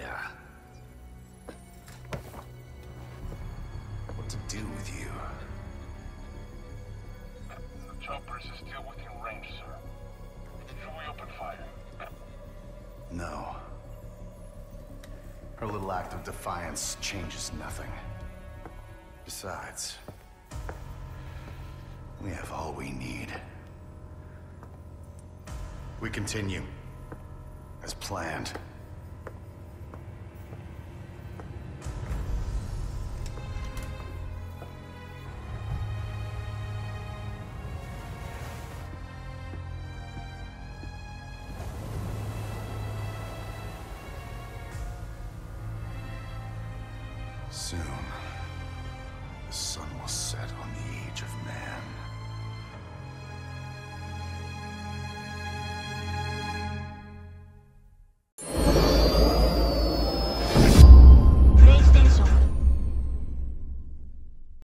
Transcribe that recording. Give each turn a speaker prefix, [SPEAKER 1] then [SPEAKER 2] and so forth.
[SPEAKER 1] data. What to do with you?
[SPEAKER 2] The choppers are still within range, sir. Should we open fire?
[SPEAKER 1] No. Her little act of defiance changes nothing. Besides, we have all we need. We continue, as planned. Soon, the sun will set on the age of man.